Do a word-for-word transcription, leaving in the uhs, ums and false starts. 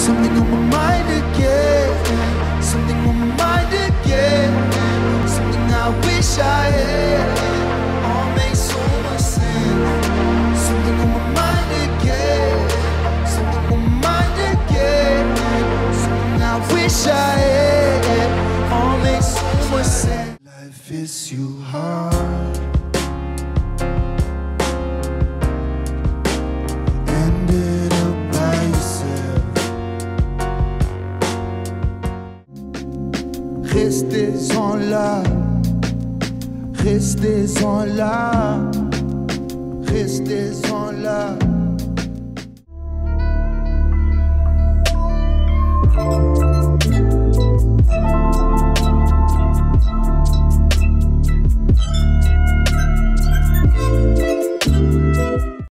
Something on my mind again. Something on my mind again. Something I wish I had. All makes so much sense. Something on my mind again. Something on my mind again. Something I wish I had. All makes so much sense. Life is too hard. Ended up by yourself. Restez-en là. Restez-en là. Restez-en là.